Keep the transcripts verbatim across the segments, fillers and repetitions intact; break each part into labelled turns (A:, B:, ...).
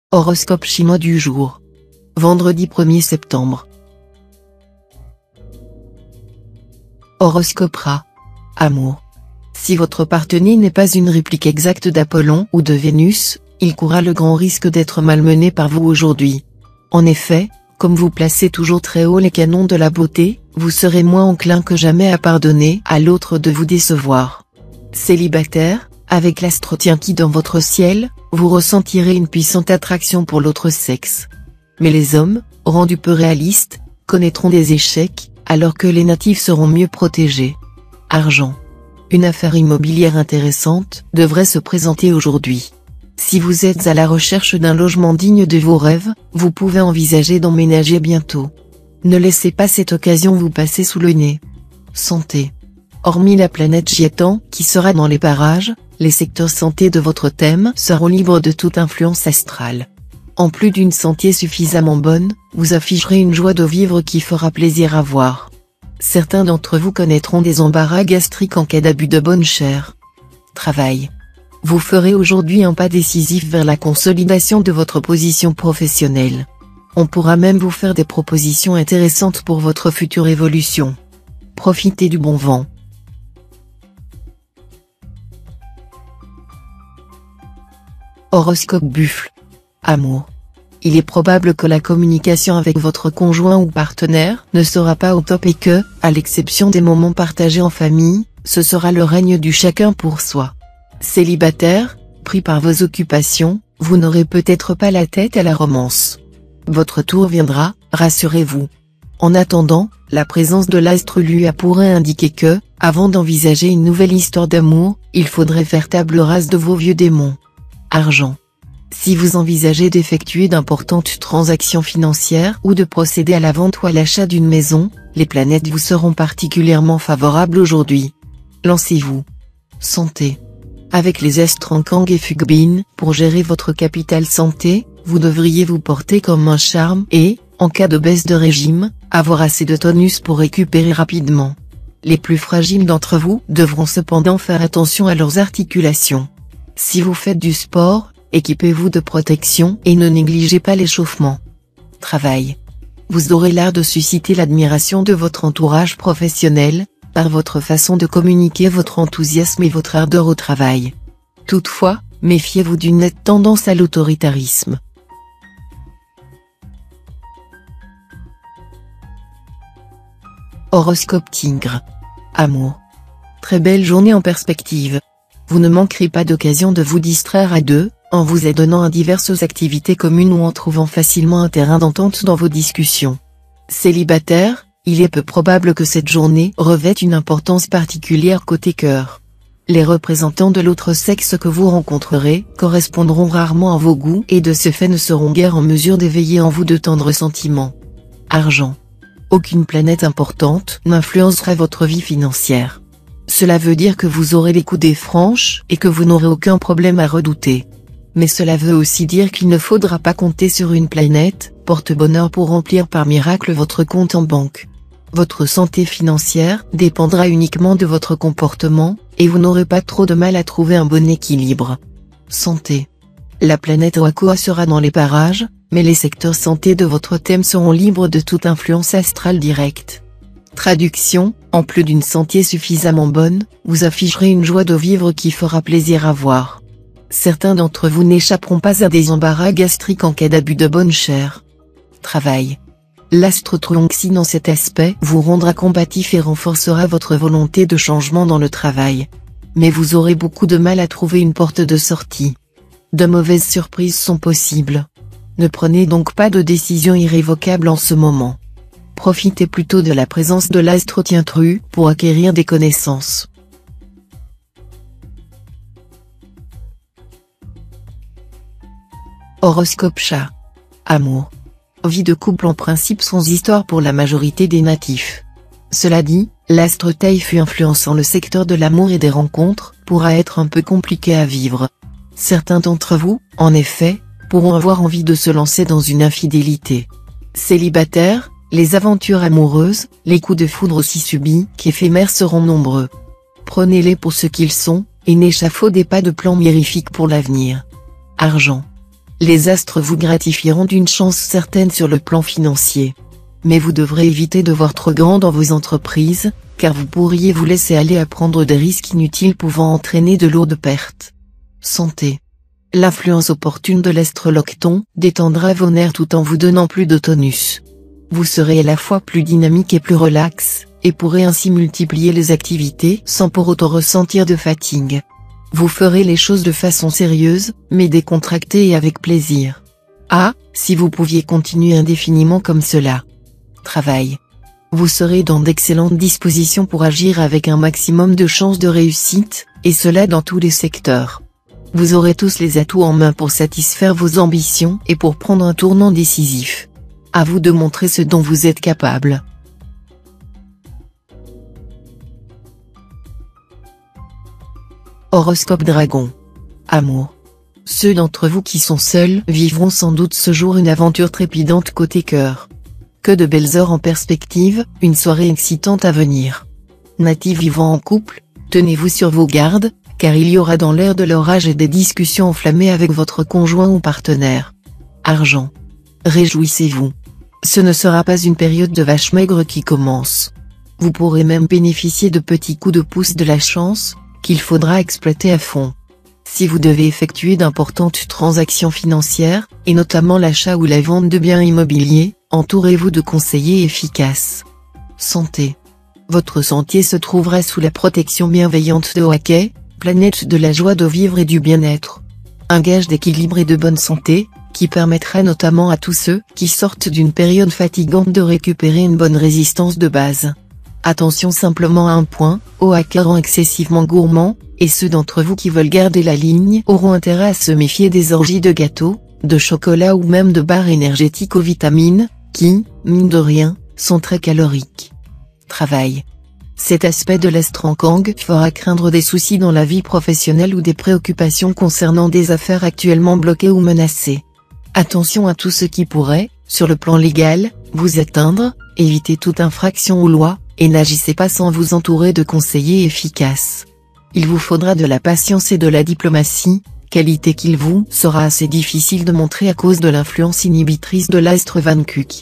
A: Horoscope chinois du jour. Vendredi premier septembre. Horoscope Ra. Amour. Si votre partenaire n'est pas une réplique exacte d'Apollon ou de Vénus, il courra le grand risque d'être malmené par vous aujourd'hui. En effet, comme vous placez toujours très haut les canons de la beauté, vous serez moins enclin que jamais à pardonner à l'autre de vous décevoir. Célibataire, avec l'astre qui dans votre ciel, vous ressentirez une puissante attraction pour l'autre sexe. Mais les hommes, rendus peu réalistes, connaîtront des échecs, alors que les natifs seront mieux protégés. Argent. Une affaire immobilière intéressante devrait se présenter aujourd'hui. Si vous êtes à la recherche d'un logement digne de vos rêves, vous pouvez envisager d'emménager bientôt. Ne laissez pas cette occasion vous passer sous le nez. Santé. Hormis la planète Jiatan qui sera dans les parages, les secteurs santé de votre thème seront libres de toute influence astrale. En plus d'une santé suffisamment bonne, vous afficherez une joie de vivre qui fera plaisir à voir. Certains d'entre vous connaîtront des embarras gastriques en cas d'abus de bonne chère. Travail. Vous ferez aujourd'hui un pas décisif vers la consolidation de votre position professionnelle. On pourra même vous faire des propositions intéressantes pour votre future évolution. Profitez du bon vent. Horoscope Buffle. Amour. Il est probable que la communication avec votre conjoint ou partenaire ne sera pas au top et que, à l'exception des moments partagés en famille, ce sera le règne du chacun pour soi. Célibataire, pris par vos occupations, vous n'aurez peut-être pas la tête à la romance. Votre tour viendra, rassurez-vous. En attendant, la présence de l'astre lui pourrait indiquer que, avant d'envisager une nouvelle histoire d'amour, il faudrait faire table rase de vos vieux démons. Argent. Si vous envisagez d'effectuer d'importantes transactions financières ou de procéder à la vente ou à l'achat d'une maison, les planètes vous seront particulièrement favorables aujourd'hui. Lancez-vous. Santé. Avec les astres en Kang et Fugbin, pour gérer votre capital santé, vous devriez vous porter comme un charme et, en cas de baisse de régime, avoir assez de tonus pour récupérer rapidement. Les plus fragiles d'entre vous devront cependant faire attention à leurs articulations. Si vous faites du sport, équipez-vous de protection et ne négligez pas l'échauffement. Travail. Vous aurez l'art de susciter l'admiration de votre entourage professionnel, par votre façon de communiquer votre enthousiasme et votre ardeur au travail. Toutefois, méfiez-vous d'une nette tendance à l'autoritarisme. Horoscope Tigre. Amour. Très belle journée en perspective. Vous ne manquerez pas d'occasion de vous distraire à deux, en vous adonnant à diverses activités communes ou en trouvant facilement un terrain d'entente dans vos discussions. Célibataire, il est peu probable que cette journée revête une importance particulière côté cœur. Les représentants de l'autre sexe que vous rencontrerez correspondront rarement à vos goûts et de ce fait ne seront guère en mesure d'éveiller en vous de tendres sentiments. Argent. Aucune planète importante n'influencera votre vie financière. Cela veut dire que vous aurez les coudées franches et que vous n'aurez aucun problème à redouter. Mais cela veut aussi dire qu'il ne faudra pas compter sur une planète porte-bonheur pour remplir par miracle votre compte en banque. Votre santé financière dépendra uniquement de votre comportement, et vous n'aurez pas trop de mal à trouver un bon équilibre. Santé. La planète Oakoa sera dans les parages, mais les secteurs santé de votre thème seront libres de toute influence astrale directe. Traduction, en plus d'une santé suffisamment bonne, vous afficherez une joie de vivre qui fera plaisir à voir. Certains d'entre vous n'échapperont pas à des embarras gastriques en cas d'abus de bonne chère. Travail. L'astre Truongxi dans cet aspect vous rendra combatif et renforcera votre volonté de changement dans le travail. Mais vous aurez beaucoup de mal à trouver une porte de sortie. De mauvaises surprises sont possibles. Ne prenez donc pas de décision irrévocable en ce moment. Profitez plutôt de la présence de l'astre Tientru pour acquérir des connaissances. Horoscope Chat. Amour. Vie de couple en principe sans histoire pour la majorité des natifs. Cela dit, l'astre Taifu influençant le secteur de l'amour et des rencontres pourra être un peu compliqué à vivre. Certains d'entre vous, en effet, pourront avoir envie de se lancer dans une infidélité. Célibataire, les aventures amoureuses, les coups de foudre aussi subis qu'éphémères seront nombreux. Prenez-les pour ce qu'ils sont, et n'échafaudez pas de plans mirifiques pour l'avenir. Argent. Les astres vous gratifieront d'une chance certaine sur le plan financier. Mais vous devrez éviter de voir trop grand dans vos entreprises, car vous pourriez vous laisser aller à prendre des risques inutiles pouvant entraîner de lourdes pertes. Santé. L'influence opportune de l'estrolocton détendra vos nerfs tout en vous donnant plus de tonus. Vous serez à la fois plus dynamique et plus relax, et pourrez ainsi multiplier les activités sans pour autant ressentir de fatigue. Vous ferez les choses de façon sérieuse, mais décontractée et avec plaisir. Ah, si vous pouviez continuer indéfiniment comme cela. Travail. Vous serez dans d'excellentes dispositions pour agir avec un maximum de chances de réussite, et cela dans tous les secteurs. Vous aurez tous les atouts en main pour satisfaire vos ambitions et pour prendre un tournant décisif. À vous de montrer ce dont vous êtes capable. Horoscope Dragon. Amour. Ceux d'entre vous qui sont seuls vivront sans doute ce jour une aventure trépidante côté cœur. Que de belles heures en perspective, une soirée excitante à venir. Natifs vivant en couple, tenez-vous sur vos gardes, car il y aura dans l'air de l'orage et des discussions enflammées avec votre conjoint ou partenaire. Argent. Réjouissez-vous. Ce ne sera pas une période de vache maigre qui commence. Vous pourrez même bénéficier de petits coups de pouce de la chance, qu'il faudra exploiter à fond. Si vous devez effectuer d'importantes transactions financières, et notamment l'achat ou la vente de biens immobiliers, entourez-vous de conseillers efficaces. Santé. Votre sentier se trouvera sous la protection bienveillante de Oaké, planète de la joie de vivre et du bien-être. Un gage d'équilibre et de bonne santé, qui permettra notamment à tous ceux qui sortent d'une période fatigante de récupérer une bonne résistance de base. Attention simplement à un point, Oaké rend excessivement gourmand, et ceux d'entre vous qui veulent garder la ligne auront intérêt à se méfier des orgies de gâteaux, de chocolat ou même de barres énergétiques aux vitamines, qui, mine de rien, sont très caloriques. Travail. Cet aspect de l'Astrankang fera craindre des soucis dans la vie professionnelle ou des préoccupations concernant des affaires actuellement bloquées ou menacées. Attention à tout ce qui pourrait, sur le plan légal, vous atteindre, évitez toute infraction aux lois, et n'agissez pas sans vous entourer de conseillers efficaces. Il vous faudra de la patience et de la diplomatie, qualité qu'il vous sera assez difficile de montrer à cause de l'influence inhibitrice de l'astre Vankuk.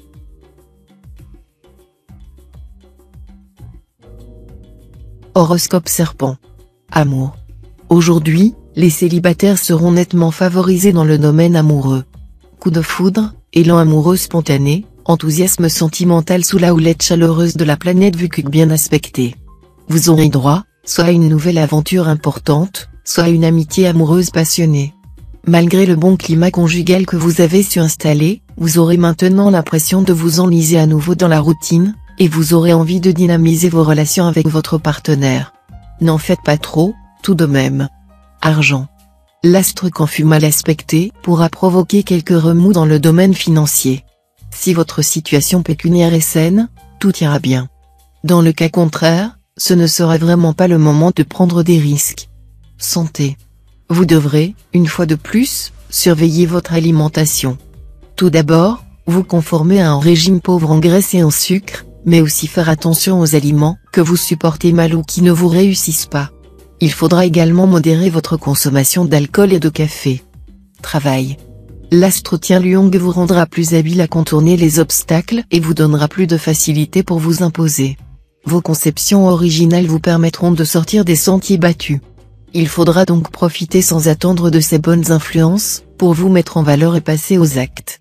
A: Horoscope Serpent. Amour. Aujourd'hui, les célibataires seront nettement favorisés dans le domaine amoureux. Coup de foudre, élan amoureux spontané, enthousiasme sentimental sous la houlette chaleureuse de la planète Vukuk bien aspectée. Vous aurez droit, soit à une nouvelle aventure importante, soit à une amitié amoureuse passionnée. Malgré le bon climat conjugal que vous avez su installer, vous aurez maintenant l'impression de vous enliser à nouveau dans la routine, et vous aurez envie de dynamiser vos relations avec votre partenaire. N'en faites pas trop, tout de même. Argent. L'astre quand fut mal aspecté pourra provoquer quelques remous dans le domaine financier. Si votre situation pécuniaire est saine, tout ira bien. Dans le cas contraire, ce ne sera vraiment pas le moment de prendre des risques. Santé. Vous devrez, une fois de plus, surveiller votre alimentation. Tout d'abord, vous conformer à un régime pauvre en graisse et en sucre, mais aussi faire attention aux aliments que vous supportez mal ou qui ne vous réussissent pas. Il faudra également modérer votre consommation d'alcool et de café. Travail. L'astre Tien Luong vous rendra plus habile à contourner les obstacles et vous donnera plus de facilité pour vous imposer. Vos conceptions originales vous permettront de sortir des sentiers battus. Il faudra donc profiter sans attendre de ces bonnes influences, pour vous mettre en valeur et passer aux actes.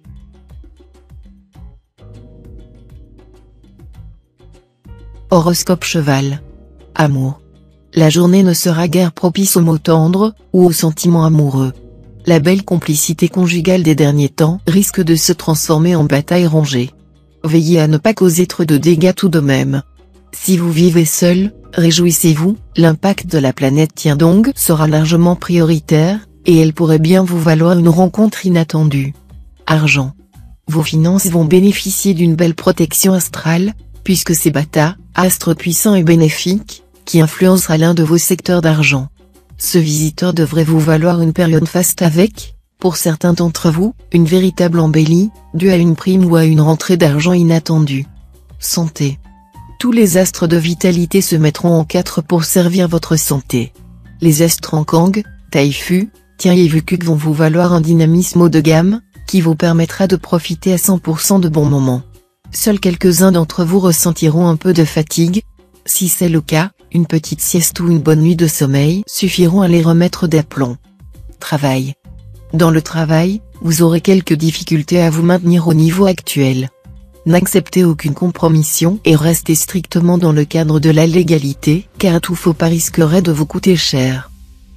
A: Horoscope Cheval. Amour. La journée ne sera guère propice aux mots tendres, ou aux sentiments amoureux. La belle complicité conjugale des derniers temps risque de se transformer en bataille rangée. Veillez à ne pas causer trop de dégâts tout de même. Si vous vivez seul, réjouissez-vous, l'impact de la planète Tiandong sera largement prioritaire, et elle pourrait bien vous valoir une rencontre inattendue. Argent. Vos finances vont bénéficier d'une belle protection astrale, puisque c'est Bata, astre puissant et bénéfique, qui influencera l'un de vos secteurs d'argent. Ce visiteur devrait vous valoir une période faste avec, pour certains d'entre vous, une véritable embellie, due à une prime ou à une rentrée d'argent inattendue. Santé. Tous les astres de vitalité se mettront en quatre pour servir votre santé. Les Astrankang, Taifu, Tiens et vu que vont vous valoir un dynamisme haut de gamme, qui vous permettra de profiter à cent pour cent de bons moments. Seuls quelques-uns d'entre vous ressentiront un peu de fatigue. Si c'est le cas, une petite sieste ou une bonne nuit de sommeil suffiront à les remettre d'aplomb. Travail. Dans le travail, vous aurez quelques difficultés à vous maintenir au niveau actuel. N'acceptez aucune compromission et restez strictement dans le cadre de la légalité, car tout faux pas risquerait de vous coûter cher.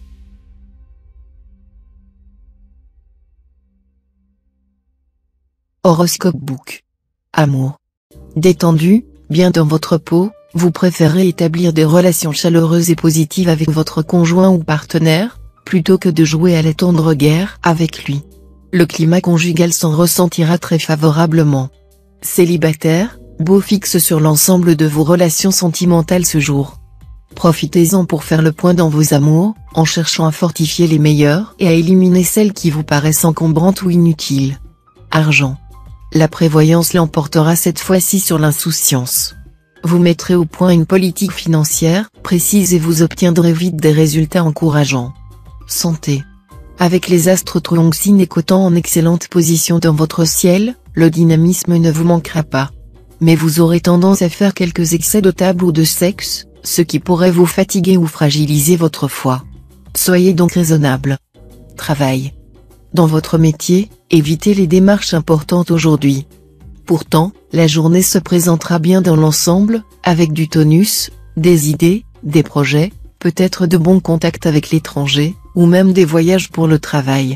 A: Horoscope Book. Amour. Détendu, bien dans votre peau, vous préférez établir des relations chaleureuses et positives avec votre conjoint ou partenaire, plutôt que de jouer à la tendre guerre avec lui. Le climat conjugal s'en ressentira très favorablement. Célibataire, beau fixe sur l'ensemble de vos relations sentimentales ce jour. Profitez-en pour faire le point dans vos amours, en cherchant à fortifier les meilleures et à éliminer celles qui vous paraissent encombrantes ou inutiles. Argent. La prévoyance l'emportera cette fois-ci sur l'insouciance. Vous mettrez au point une politique financière précise et vous obtiendrez vite des résultats encourageants. Santé. Avec les astres Tronxin et Cotan en excellente position dans votre ciel, le dynamisme ne vous manquera pas. Mais vous aurez tendance à faire quelques excès de table ou de sexe, ce qui pourrait vous fatiguer ou fragiliser votre foi. Soyez donc raisonnable. Travail. Dans votre métier, évitez les démarches importantes aujourd'hui. Pourtant, la journée se présentera bien dans l'ensemble, avec du tonus, des idées, des projets, peut-être de bons contacts avec l'étranger, ou même des voyages pour le travail.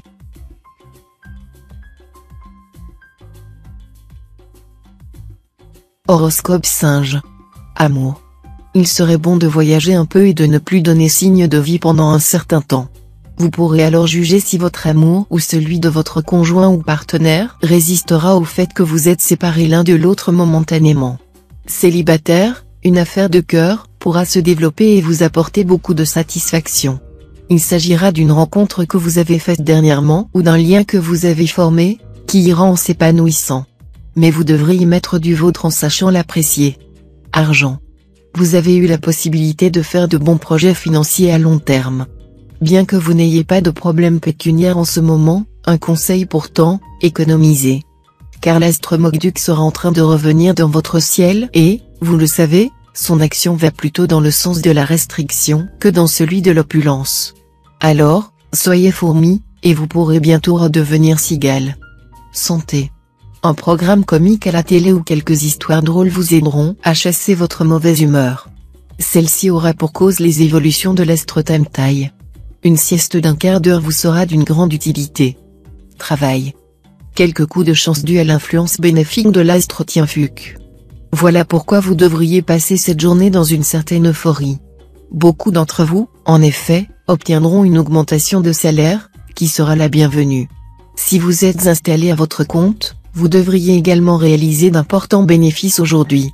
A: Horoscope Singe. Amour. Il serait bon de voyager un peu et de ne plus donner signe de vie pendant un certain temps. Vous pourrez alors juger si votre amour ou celui de votre conjoint ou partenaire résistera au fait que vous êtes séparés l'un de l'autre momentanément. Célibataire, une affaire de cœur pourra se développer et vous apporter beaucoup de satisfaction. Il s'agira d'une rencontre que vous avez faite dernièrement ou d'un lien que vous avez formé, qui ira en s'épanouissant. Mais vous devrez y mettre du vôtre en sachant l'apprécier. Argent. Vous avez eu la possibilité de faire de bons projets financiers à long terme. Bien que vous n'ayez pas de problème pécuniaire en ce moment, un conseil pourtant, économisez. Car l'astre Mogduk sera en train de revenir dans votre ciel et, vous le savez, son action va plutôt dans le sens de la restriction que dans celui de l'opulence. Alors, soyez fourmi, et vous pourrez bientôt redevenir cigale. Santé. Un programme comique à la télé ou quelques histoires drôles vous aideront à chasser votre mauvaise humeur. Celle-ci aura pour cause les évolutions de l'astre Tamtai. Une sieste d'un quart d'heure vous sera d'une grande utilité. Travail. Quelques coups de chance dus à l'influence bénéfique de l'astre Tienfuc. Voilà pourquoi vous devriez passer cette journée dans une certaine euphorie. Beaucoup d'entre vous, en effet, obtiendront une augmentation de salaire, qui sera la bienvenue. Si vous êtes installé à votre compte, vous devriez également réaliser d'importants bénéfices aujourd'hui.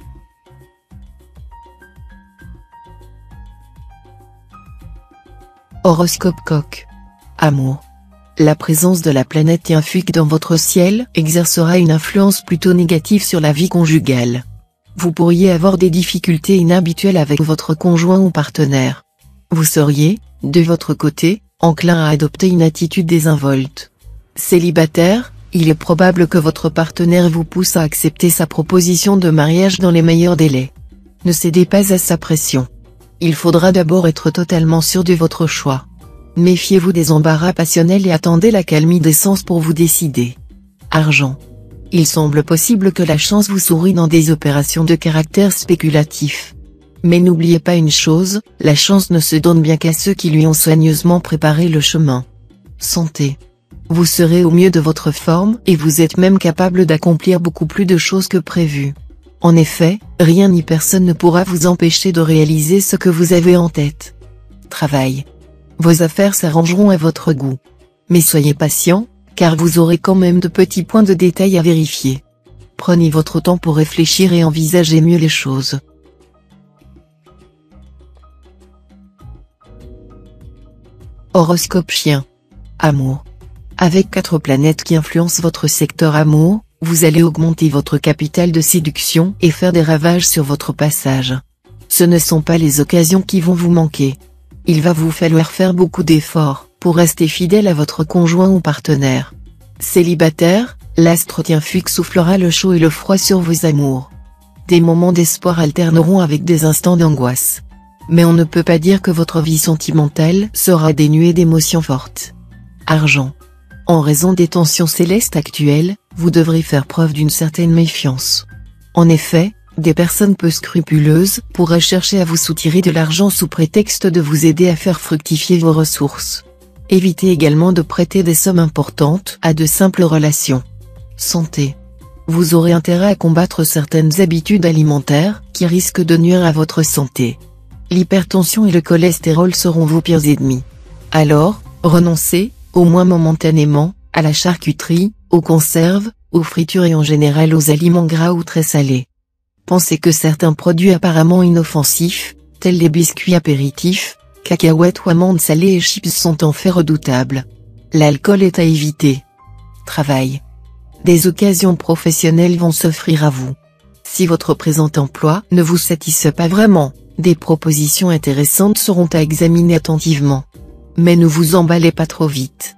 A: Horoscope Coq. Amour. La présence de la planète Tienfuc dans votre ciel exercera une influence plutôt négative sur la vie conjugale. Vous pourriez avoir des difficultés inhabituelles avec votre conjoint ou partenaire. Vous seriez, de votre côté, enclin à adopter une attitude désinvolte. Célibataire, il est probable que votre partenaire vous pousse à accepter sa proposition de mariage dans les meilleurs délais. Ne cédez pas à sa pression. Il faudra d'abord être totalement sûr de votre choix. Méfiez-vous des embarras passionnels et attendez la calmie des sens pour vous décider. Argent. Il semble possible que la chance vous sourie dans des opérations de caractère spéculatif. Mais n'oubliez pas une chose, la chance ne se donne bien qu'à ceux qui lui ont soigneusement préparé le chemin. Santé. Vous serez au mieux de votre forme et vous êtes même capable d'accomplir beaucoup plus de choses que prévu. En effet, rien ni personne ne pourra vous empêcher de réaliser ce que vous avez en tête. Travail. Vos affaires s'arrangeront à votre goût. Mais soyez patient, car vous aurez quand même de petits points de détail à vérifier. Prenez votre temps pour réfléchir et envisager mieux les choses. Horoscope Chien. Amour. Avec quatre planètes qui influencent votre secteur amour, vous allez augmenter votre capital de séduction et faire des ravages sur votre passage. Ce ne sont pas les occasions qui vont vous manquer. Il va vous falloir faire beaucoup d'efforts, pour rester fidèle à votre conjoint ou partenaire. Célibataire, l'astre Tianfuc soufflera le chaud et le froid sur vos amours. Des moments d'espoir alterneront avec des instants d'angoisse. Mais on ne peut pas dire que votre vie sentimentale sera dénuée d'émotions fortes. Argent. En raison des tensions célestes actuelles, vous devrez faire preuve d'une certaine méfiance. En effet, des personnes peu scrupuleuses pourraient chercher à vous soutirer de l'argent sous prétexte de vous aider à faire fructifier vos ressources. Évitez également de prêter des sommes importantes à de simples relations. Santé. Vous aurez intérêt à combattre certaines habitudes alimentaires qui risquent de nuire à votre santé. L'hypertension et le cholestérol seront vos pires ennemis. Alors, renoncez, au moins momentanément, à la charcuterie, aux conserves, aux fritures et en général aux aliments gras ou très salés. Pensez que certains produits apparemment inoffensifs, tels les biscuits apéritifs, cacahuètes ou amandes salées et chips sont en fait redoutables. L'alcool est à éviter. Travail. Des occasions professionnelles vont s'offrir à vous. Si votre présent emploi ne vous satisfait pas vraiment, des propositions intéressantes seront à examiner attentivement. Mais ne vous emballez pas trop vite.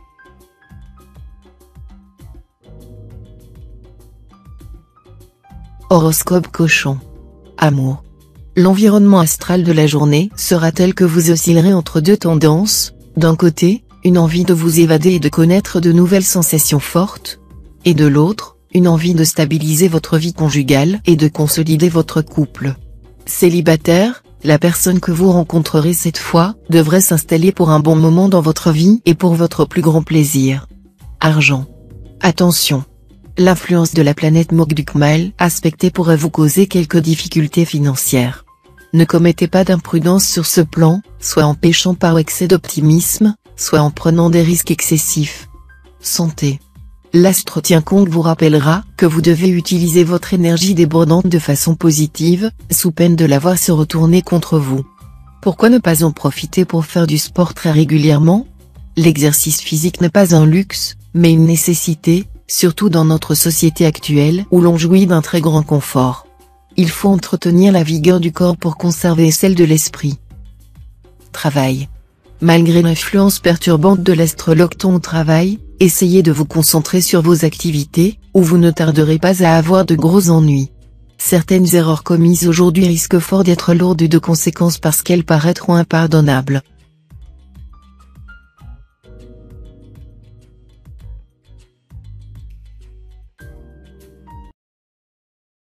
A: Horoscope Cochon. Amour. L'environnement astral de la journée sera tel que vous oscillerez entre deux tendances, d'un côté, une envie de vous évader et de connaître de nouvelles sensations fortes, et de l'autre, une envie de stabiliser votre vie conjugale et de consolider votre couple. Célibataire, la personne que vous rencontrerez cette fois devrait s'installer pour un bon moment dans votre vie et pour votre plus grand plaisir. Argent. Attention. L'influence de la planète Mogdukmal aspectée pourrait vous causer quelques difficultés financières. Ne commettez pas d'imprudence sur ce plan, soit en péchant par excès d'optimisme, soit en prenant des risques excessifs. Santé. L'astre Tiankong vous rappellera que vous devez utiliser votre énergie débordante de façon positive, sous peine de la voir se retourner contre vous. Pourquoi ne pas en profiter pour faire du sport très régulièrement? L'exercice physique n'est pas un luxe, mais une nécessité, surtout dans notre société actuelle où l'on jouit d'un très grand confort. Il faut entretenir la vigueur du corps pour conserver celle de l'esprit. Travail. Malgré l'influence perturbante de l'astrolocton au travail, essayez de vous concentrer sur vos activités, ou vous ne tarderez pas à avoir de gros ennuis. Certaines erreurs commises aujourd'hui risquent fort d'être lourdes de conséquences parce qu'elles paraîtront impardonnables.